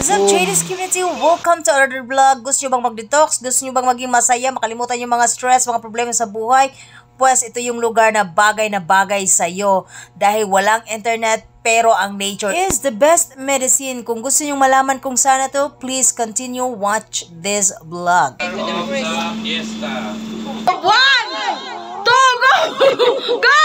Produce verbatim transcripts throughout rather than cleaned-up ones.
What's up, Traders community? Welcome to another vlog. Gusto nyo bang mag-detox? Gusto nyo bang maging masaya? Makalimutan yung mga stress, mga problema sa buhay? Pues ito yung lugar na bagay na bagay sa'yo. Dahil walang internet, pero ang nature is the best medicine. Kung gusto nyo malaman kung saan na to, please continue watch this vlog. One, two, go! Go!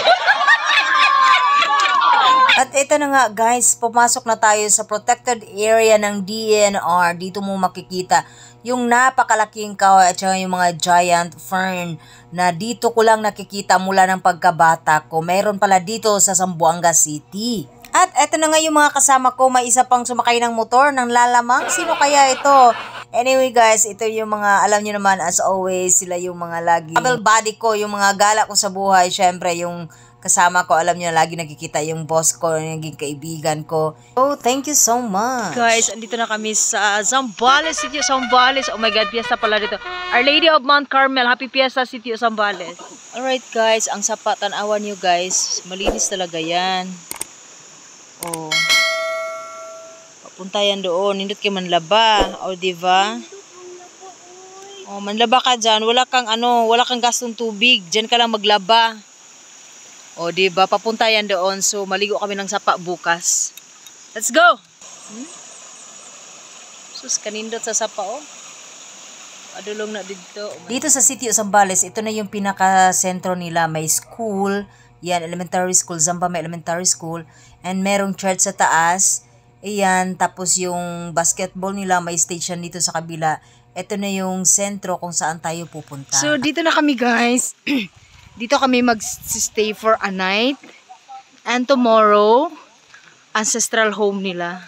At ito na nga guys, pumasok na tayo sa protected area ng D N R. Dito mo makikita yung napakalaking kahoy at saka yung mga giant fern na dito ko lang nakikita mula ng pagkabata ko. Meron pala dito sa Zamboanga City. At eto na nga yung mga kasama ko, may isa pang sumakay ng motor ng lalamang. Sino kaya ito? Anyway guys, ito yung mga, alam nyo naman as always, sila yung mga lagi travel buddy ko, yung mga gala ko sa buhay. Syempre yung kasama ko, alam nyo, lagi nagkikita yung boss ko, yung naging kaibigan ko. Oh, thank you so much. Guys, andito na kami sa Zambales, City of Zambales. Oh my God, fiesta pala dito. Our Lady of Mount Carmel, happy fiesta, City of Zambales. Alright guys, ang sapa, tanawan nyo guys. Malinis talaga yan. Oh. Papunta yan doon. Nindot kayo manlaba. O, oh, diba? Oh, manlaba ka dyan. Wala kang ano, wala kang gastong tubig. Dyan ka lang maglaba. O, diba? Papunta yan doon. So, maligo kami ng sapa bukas. Let's go! Hmm? Sus, kanindot sa sapa, oh. Adulong na dito. Oh, dito sa City of Zambales, ito na yung pinaka-sentro nila. May school. Yan, elementary school. Zamba may elementary school. And merong church sa taas. Ayan, tapos yung basketball nila, may station dito sa kabila. Ito na yung sentro kung saan tayo pupunta. So, dito na kami, guys. Dito kami mag-stay for a night. And tomorrow, ancestral home nila.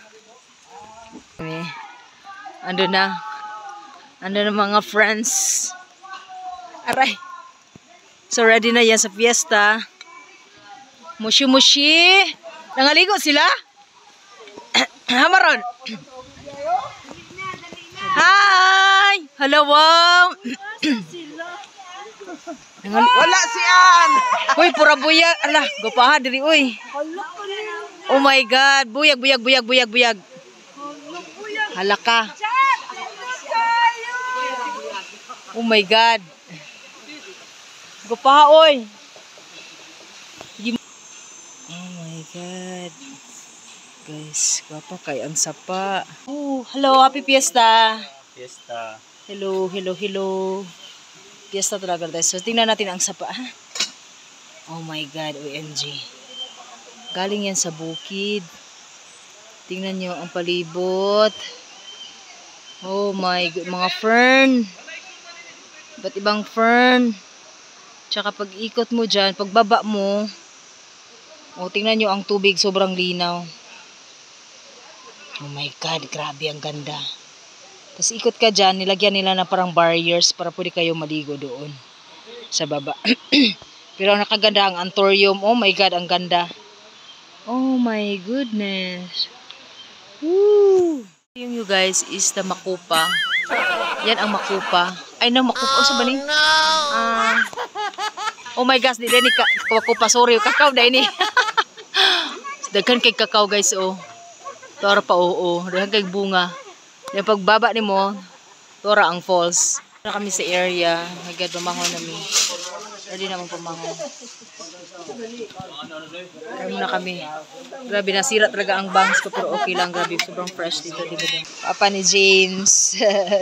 Ando na. Ando na mga friends. Aray. So, ready na yan sa fiesta. Mushi-mushi. Nangaligo sila? Hamaron. Hi! Hello, wow! Wala siyan! Uy, pura buyag. Alah, gopaha diri, uy. Oh my God. Buyag, buyag, buyag, buyag, buyag. Halaka. Oh my God. Gopaha, uy. Oh my God. Guys, guwapa kay ang sapa. Oh, hello, happy fiesta. Fiesta. Hello, hello, hello. Fiesta talaga guys. So, tingnan natin ang sapa. Ha? Oh my God, O M G. Galing yan sa bukid. Tingnan nyo ang palibot. Oh my God, mga fern. Ba't ibang fern? Tsaka pag ikot mo dyan, pagbaba mo, oh, tingnan nyo ang tubig, sobrang linaw. Oh my God, grabe ang ganda. Tapos ikot ka dyan, nilagyan nila na parang barriers para pwede kayo maligo doon sa baba. Pero ang nakaganda ang antorium. Oh my God, ang ganda. Oh my goodness. Woo! Yung you guys is the Makupa. Yan ang Makupa. Ay, no, Makupa. Oh, sa bani? Ah. Oh my gosh, di din ni Makupa. Sorry, kakao na ini. Daghan kay kakao guys, oh. Tora pa, oo. Daghan kay bunga. Yung pagbaba ni mo, tora ang falls. Na kami sa area. Agad pamangon namin. Ready naman pamangon. Kaya muna kami. Grabe, nasira talaga ang bangs ko. Pero okay lang, grabe. Sobrang fresh dito. Diba? Papa ni James.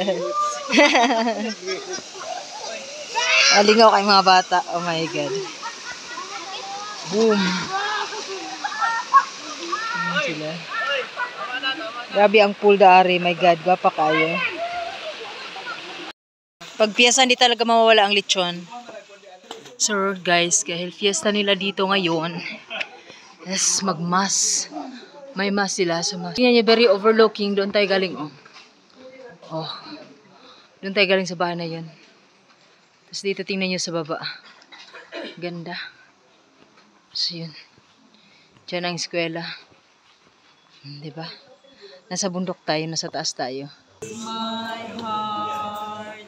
Alingaw kay mga bata. Oh my God. Boom. Ayan sila. Grabe ang pool daari. My God, gwapa kayo. Pag fiesta, hindi talaga mawawala ang lechon. So guys, dahil fiesta nila dito ngayon, yes, magmas. May mas sila sa mas. Tingnan niyo, very overlooking. Doon tayo galing, oh. Oh. Doon tayo galing sa bahay na yun. Tapos dito tingnan niyo sa baba. Ganda. So yun. Diyan ang eskwela. Hmm, diba? Nasa bundok tayo, nasa taas tayo. My heart,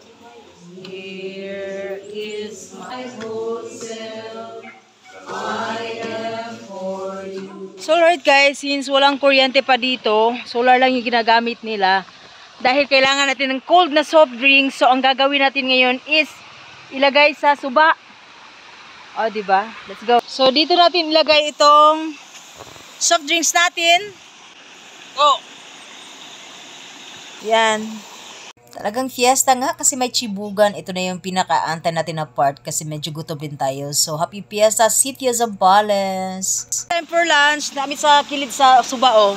here is my whole self. I am for you. So Alright guys, since walang kuryente pa dito, solar lang yung ginagamit nila. Dahil kailangan natin ng cold na soft drinks, so ang gagawin natin ngayon is ilagay sa suba. O, oh, diba? Let's go. So, dito natin ilagay itong soft drinks natin. Oh! Yan. Talagang fiesta nga kasi may chibugan. Ito na yung pinaka-antay natin na part kasi medyo gutom din tayo. So, happy fiesta, Sitio Zambales! Time for lunch. Namin sa kilid sa Subao.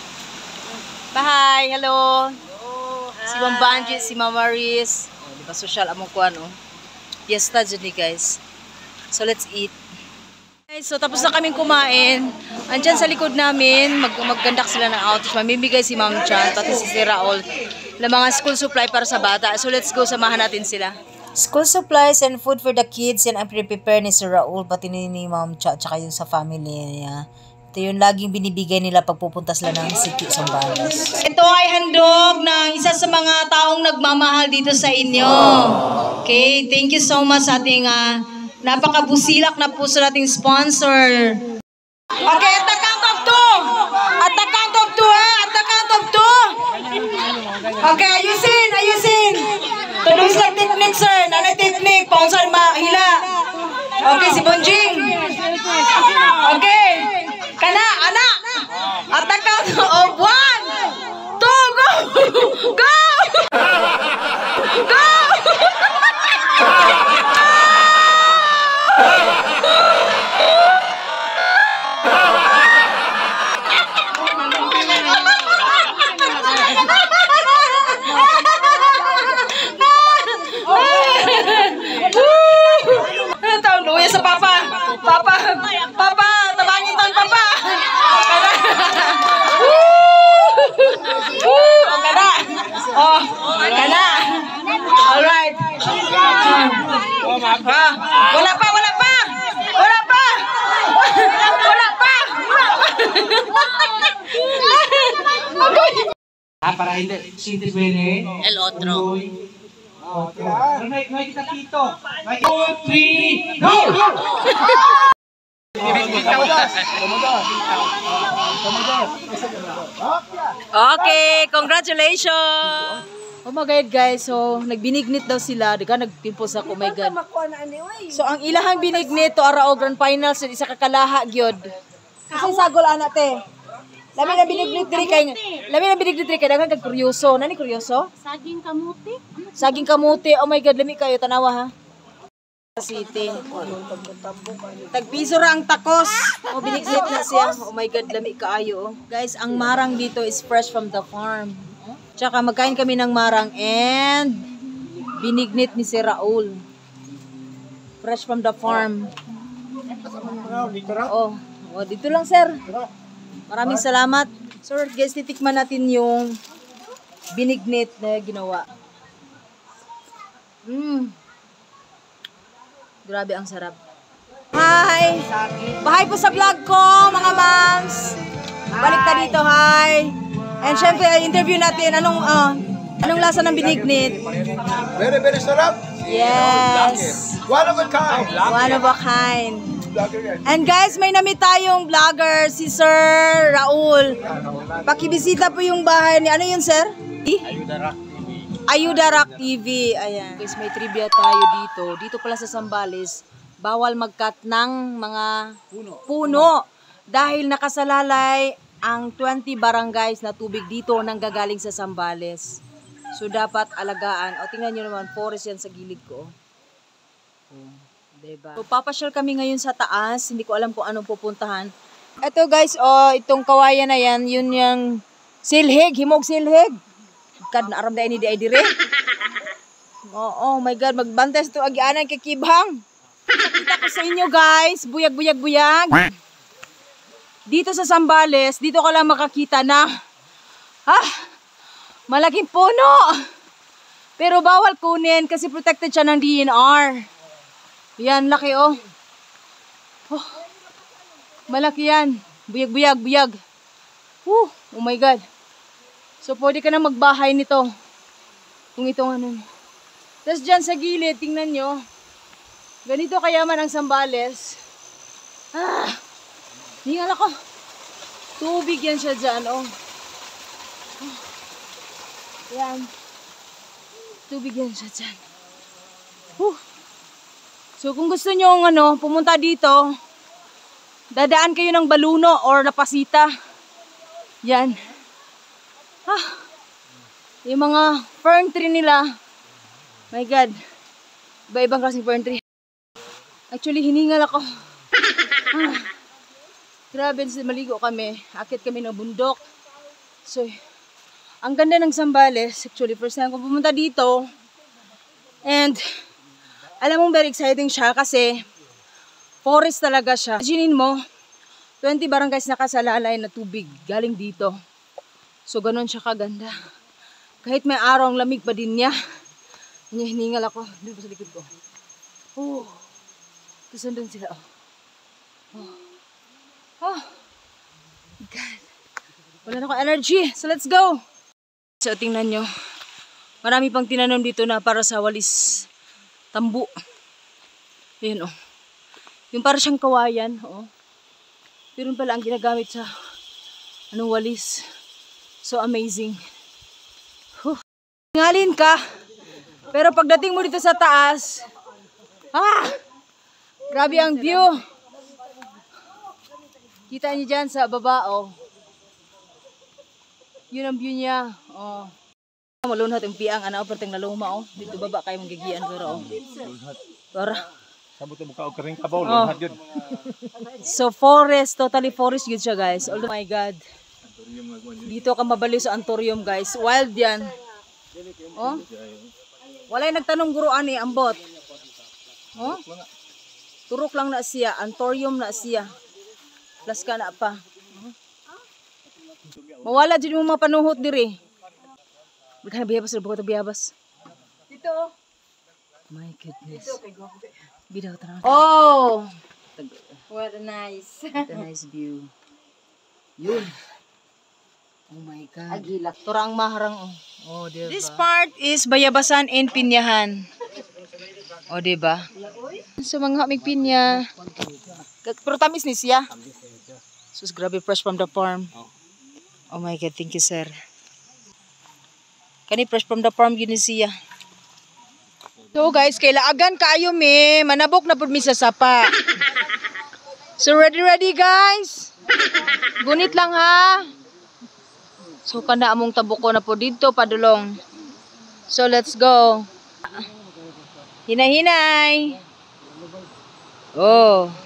Bye! Hello! Hello! Hi. Si Ma'am Banji, si Ma'am Maris. Oh, diba social among kuan, oh. Fiesta dyan ni guys. So, let's eat. Guys, so tapos na kaming kumain. Andyan sa likod namin, mag maggandak sila ng outage. Mamimigay si Ma'am Chan, pati si Sir Raul, na mga school supply para sa bata. So let's go, samahan natin sila. School supplies and food for the kids yan ang prepare ni Sir Raul, pati ni Ma'am Chan, tsaka yung sa family niya. Ito yung laging binibigay nila pag pupunta sila ng Sitio Zambales. Ito ay handog ng isa sa mga taong nagmamahal dito sa inyo. Okay, thank you so much sa ating uh, napakabusilak na puso nating sponsor. Okay, at the count of two. At the count of two, ha? At the count of two. Okay, ayusin, ayusin. Tuloy sa technique, sir. Nanay technique. Paunsan mahila. Okay, si Bonjing. Okay. Kana, anak. At the count of one, two, go. Go. Go. Luya sa papa. Papa. Papa. Tabangin tayo, papa. O, kana. O, kana. Alright. Ah, wala pa, wala pa. Wala pa. Wala pa. Ah, para hindi sintis bene. El otro. Okay. No hay kita quito. Two, three, go! Okay, congratulations! Oh my God guys, so nagbinignit daw sila, diga nagtimpos ako, oh my God. So ang ilahang binignit to ara og grand finals isa ka kalaha gyud. Kasi sagol ana te. Lami na binignit diri kay lami na binignit diri kay daghan kag kuryoso. Nani kuryoso? Saging kamuti. Saging kamuti. Oh my God, lami kayo tanawa ha. City. Tagpiso ra ang takos. Oh, binignit na siya. Oh my God, lami kaayo. Oh. Guys, ang marang dito is fresh from the farm. Tsaka magkain kami ng marang and binignit ni si Raul. Fresh from the farm. Oh, oh dito lang sir. Maraming salamat. Sir, guys, titikman natin yung binignit na ginawa. Mmm. Grabe ang sarap. Hi! Bahay po sa vlog ko, mga moms. Balik ta dito, hi. And syempre, interview natin. Anong, uh, anong lasa ng binignit? Very, very sarap. Yes. One of a kind. One of a kind. And guys, may namit tayong vlogger, si Sir Raul. Pakibisita po yung bahay ni, ano yun, sir? Ayuda Rock T V. Ayuda Rock T V. Ayan. Guys, may trivia tayo dito. Dito pala sa Zambales, bawal mag-cut ng mga puno. puno. Dahil nakasalalay ang twenty barangays na tubig dito nang gagaling sa Zambales. So, dapat alagaan. O, tingnan nyo naman, forest yan sa gilid ko. Oh. Diba? So, papasyal kami ngayon sa taas. Hindi ko alam kung anong pupuntahan. Ito guys, oh, itong kawayan na yan, yun yung silhig, himog silhig. Kad na aram da ini di ay dire. Oh, oh my God, magbantes to agianan kay Kibhang. Kita ko sa inyo guys, buyag buyag buyag. Dito sa Zambales, dito ka lang makakita na ah, malaking puno. Pero bawal kunin kasi protected siya ng D N R. Yan, laki oh. Oh. Malaki yan. Buyag, buyag, buyag. Woo, oh my God. So, pwede ka na magbahay nito. Kung itong ano. Tapos dyan sa gilid, tingnan nyo. Ganito kayaman ang Zambales. Ah, hingal ako. Tubig yan siya dyan, oh. Yan. Tubig yan siya dyan. Huh. So kung gusto nyo ano, pumunta dito, dadaan kayo ng Baluno or Lapasita. Yan. Ah. Yung mga fern tree nila. My God. Iba-ibang klaseng fern tree. Actually, hiningal ako. Ah. Grabe, maligo kami. Akit kami ng bundok. So, ang ganda ng Zambales. Actually, first time ko pumunta dito. And, alam mo, very exciting siya kasi forest talaga siya. Imaginin mo, twenty barangays na kasalalay na tubig galing dito. So, ganun siya kaganda. Kahit may araw, ang lamig pa din niya. Hiningal ako. Dito sa likod ko. Oh. Tapos nandun sila. Oh. Oh. Oh. God. Wala na akong energy. So, let's go. So, tingnan nyo. Marami pang tinanom dito na para sa walis tambu. Ayan, oh. Yung para siyang kawayan, oh. Pero pala ang ginagamit sa anong walis. So amazing. Huh. Ngalin ka. Pero pagdating mo dito sa taas, ah! Grabe ang view. Kita niyo dyan sa baba, oh. Yun ang view niya, oh. Malunhat yung piang, ano, perteng na luma, oh. Dito baba kayo mong gigian, pero, oh. Para. Sabot mo ka o karing kabaw, lunhat yun. So, forest, totally forest yun siya, guys. Oh my God. Dito ka mabaliw sa Antorium, guys. Wild yan. Oh. Walay nagtanong guruan eh, ambot. Oh. Turok lang na siya, Antorium na siya. Plus ka na pa. Mawala dyan mo mapanuhot diri. Bika na biyabas, buka na biyabas. Dito. My goodness. Bidaw tanang. Oh! What a nice. What a nice view. Yun. Oh my God. Agila. Turang maharang, oh. Oh, diba? This part is Bayabasan and Pinyahan. Oh, diba? So, mga hamig pinya. Pero tamis ni siya. Sus, grabe, fresh from the farm. Oh my God, thank you, sir. Kani fresh from the farm, yun siya. So guys, kailaagan kaayo me. Manabok na po mi sa sapa. So ready, ready guys? Gunit lang ha. So kana among tabuko na po dito, padulong. So let's go. Hinay-hinay. Oh.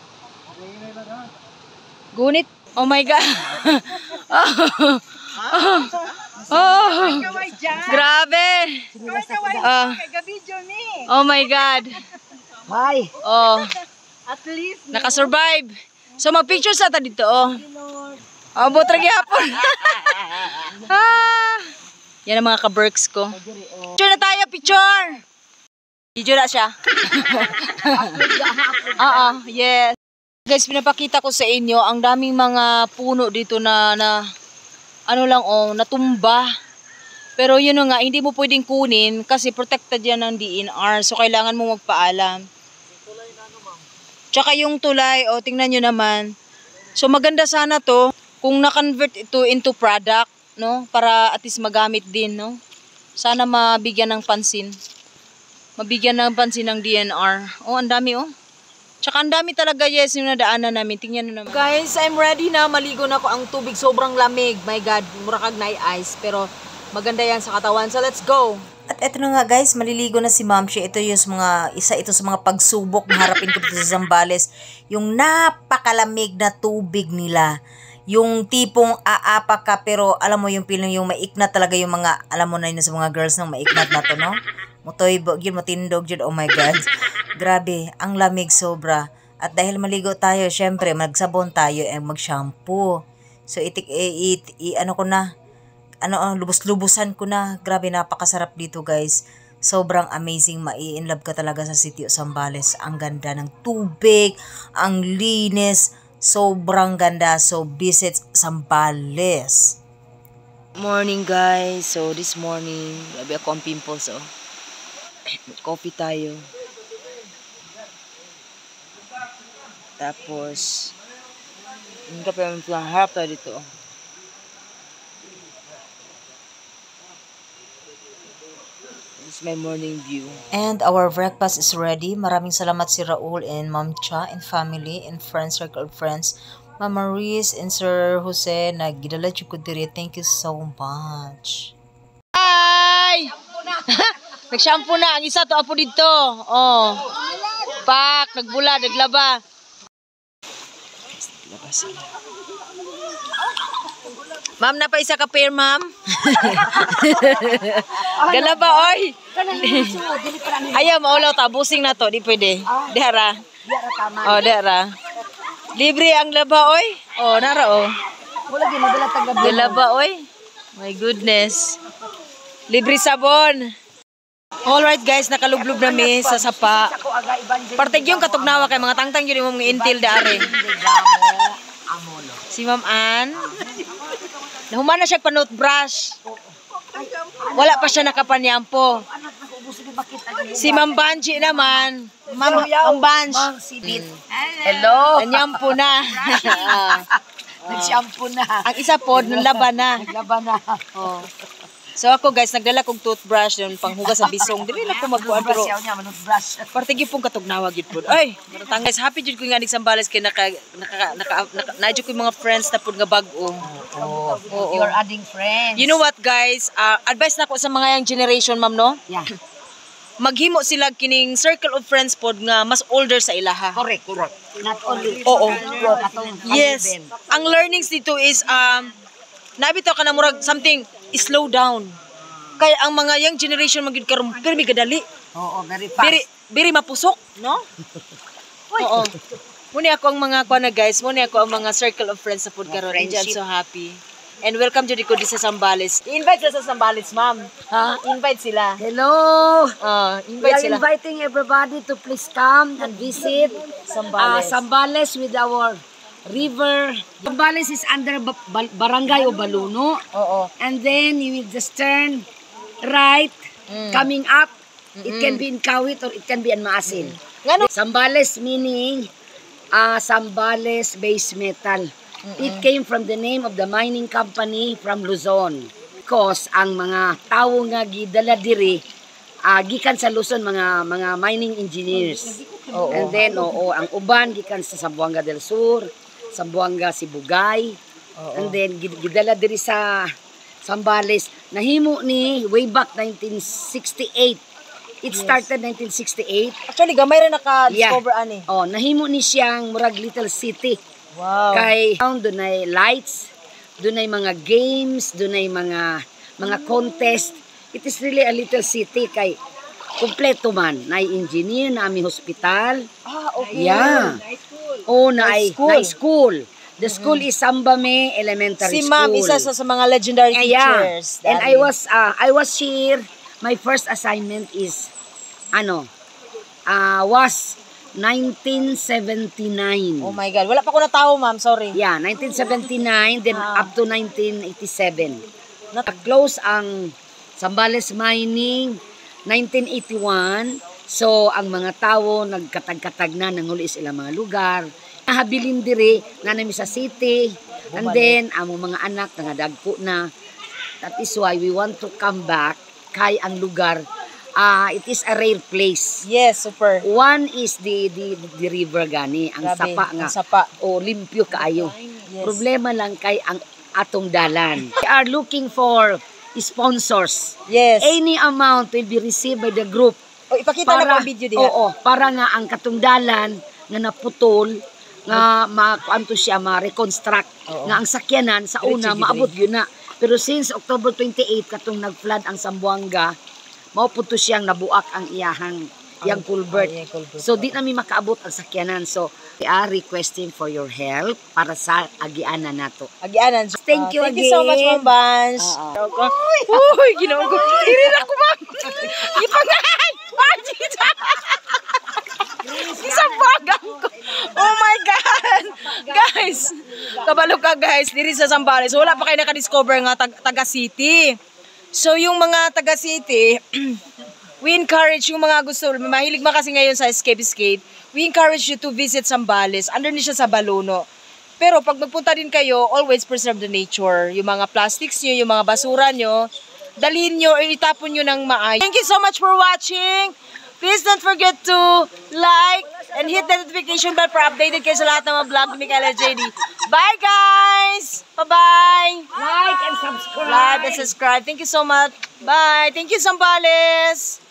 Gunit. Oh my God. Oh. Oh. Oh. Grabe. Uh, oh my God. Hi. Oh. At least. Nakasurvive. So mag-picture sa ta dito. Oh. Oh, butrag yapon. Ah. Yan ang mga ka-berks ko. Picture na tayo, picture. Video na siya. Oo, yes. Guys, pinapakita ko sa inyo ang daming mga puno dito na na ano lang oh, natumba. Pero yun nga, hindi mo pwedeng kunin kasi protected yan ng D N R. So kailangan mo magpaalam. Tsaka yung tulay, oh, tingnan nyo naman. So maganda sana to kung na-convert ito into product, no? Para at least magamit din, no? Sana mabigyan ng pansin. Mabigyan ng pansin ng D N R. Oh, ang dami oh. Tsaka ang dami talaga, yes, yung nadaanan namin. Tingnan nyo naman. Guys, I'm ready na. Maligo na ako. Ang tubig sobrang lamig. My God, murakag na ice. Pero maganda yan sa katawan. So, let's go. At eto na nga guys, maliligo na si Mamshi. Ito yung mga, isa ito sa mga pagsubok na harapin ko dito sa Zambales. Yung napakalamig na tubig nila. Yung tipong aapa ka pero alam mo yung feeling yung maiknat talaga yung mga, alam mo na yun sa mga girls ng maiknat na to, no? Mutoy, yun, matindog yun. Oh my God. Grabe, ang lamig sobra. At dahil maligo tayo, syempre, magsabon tayo and mag-shampoo. So, itik, i, i, i, ano ko na, ano, lubos-lubusan ko na. Grabe, napakasarap dito, guys. Sobrang amazing, mai-inlove ka talaga sa Sitio Zambales. Ang ganda ng tubig, ang linis, sobrang ganda. So, visit Zambales. Morning, guys. So, this morning, grabe ako ang pimples, oh. Coffee tayo. Tapos, Hindi ka pa harap tayo dito. This is my morning view. And our breakfast is ready. Maraming salamat si Raul and Ma'am Cha and family and friends, circle of friends. Mama Maurice and Sir Jose na gidala ko diri. Thank you so much. Ay! Nag-shampoo na. Ang isa to apo dito. Oh. Pak, nagbula, naglaba. Laba sila. Ma'am, na pa isa ka pair, ma'am. Galaba, oy. Ayaw, maulaw ta. Busing na to. Di pwede. Dihara. Oh, dihara. Libre ang laba, oy. Oh, nara, oh. Galaba, oy. My goodness. Libre sabon. Alright guys, nakalublob na mi sa sapa. Partig yung katugnawa kay mga tangtang yun yung mga intil daari. Si Ma'am Ann. Nahuman na siya pa toothbrush. Wala pa siya nakapanyampo. Si Ma'am Banji naman. Ma'am Ma'am Banji. Hello. Nanyampo na. Nag-shampoo na. Ang isa po, nalaba na. Naglaba na. Oh. So ako guys, nagdala kong toothbrush yung panghugas sa bisong. Dili lang ko magkuhan pero partigi pong katugnawa gid po. Ay, maratang guys, happy jud ko nga nig Sambales kay naka naka naka, naka naadyo ko yung mga friends na pud nga bag-o. Oh, oh, you're adding friends. You know what guys, uh, advice na ko sa mga young generation, ma'am, no? Yeah. Maghimo sila kining circle of friends pod nga mas older sa ilaha. Correct, correct. Not only. Oo. Atong Yes. Ang learnings dito is um nabitaw ka na murag something slow down. Kaya ang mga young generation magid karon pero may gadali. Oo, very fast. Biri biri mapusok, no? Oo. Muni ako ang mga kuan na guys, muni ako ang mga circle of friends sa pod karon. I'm so happy. And welcome to Diko sa Sambales. I-invite sila sa Sambales, ma'am. Ha? Invite sila. Hello! Uh, We invite are sila. inviting everybody to please come and visit Sambales. uh, Sambales with our river. Sambales is under ba- ba- Barangay o Baluno. Oo. And then you will just turn right, coming up. It can be in Kawit or it can be in Maasin. Ngano? Sambales meaning uh, Sambales base metal. It came from the name of the mining company from Luzon. Because ang mga tao nga gidala diri uh, gikan sa Luzon mga mga mining engineers. Oo. And then oo, ang uban gikan sa Zamboanga del Sur, Zamboanga Sibugay. And then gid- gidala diri sa Sambales. Nahimo ni way back nineteen sixty-eight. It started nineteen sixty-eight. Actually, gamay rin naka-discover Yeah. ani. Oh, nahimo ni siyang murag little city. Wow. Kay doon ay lights, doon ay mga games, doon ay mga mga contest. It is really a little city kay kompleto man. Naay engineer, naami hospital. Ah, okay. Yeah. Oh, naay school. naay school. The school is Sambame Elementary Si School. ma'am, isa sa, sa mga legendary Yeah. teachers. And Daddy. I was uh, I was here. My first assignment is ano? Uh, was nineteen seventy-nine. Oh my God. Wala pa ko natao, ma'am. Sorry. Yeah, nineteen seventy-nine, then Ah. up to nineteen eighty-seven. Na-close ang Sambales Mining, nineteen eighty-one. So, ang mga tao, nagkatag-katag na, nanguli sila mga lugar. Nahabilin diri, nga nami sa city. And then, ang mga anak, nangadagpo na. That is why we want to come back kay ang lugar. Ah, it is a rare place. Yes, super. One is the the, the river gani, ang Grabe, sapa nga. ang sapa. O limpyo kaayo. Yes. Problema lang kay ang atong dalan. We are looking for sponsors. Yes. Any amount will be received by the group. O, ipakita na ko ang video diha. Oo, para nga ang katong dalan nga naputol nga makuanto siya ma-reconstruct nga ang sakyanan sa una maabot yun na. Pero since October twenty-eight katong nag-flood ang Zamboanga, mao pud to siyang nabuak ang iyahang iyang culvert. iyang culvert. So di namin makaabot ang sakyanan. So we are requesting for your help para sa agianan nato. Agianan. Thank you Thank you so much, again. Ma'am Bans. Uy, ginawa ko. Tirin ako, ma'am. Ipangay! Margita! Isang bagang ko. Oh my God! Guys, kabalo ka guys. Diri sa Sambales. Wala pa kayo nakadiscover nga tag taga city. So yung mga taga city, we encourage yung mga gusto, mahilig man kasi ngayon sa escape escape, we encourage you to visit Sambales. Under ni siya sa Baluno. Pero pag magpunta din kayo, always preserve the nature. Yung mga plastics nyo, yung mga basura nyo, dalhin nyo, itapon nyo ng maayos. Thank you so much for watching. Please don't forget to like and hit the notification bell para updated kayo sa lahat ng mga vlog ni Kayla J D. Bye guys! Bye-bye! Like and subscribe. Like and subscribe. Thank you so much. Bye! Thank you, Sambales!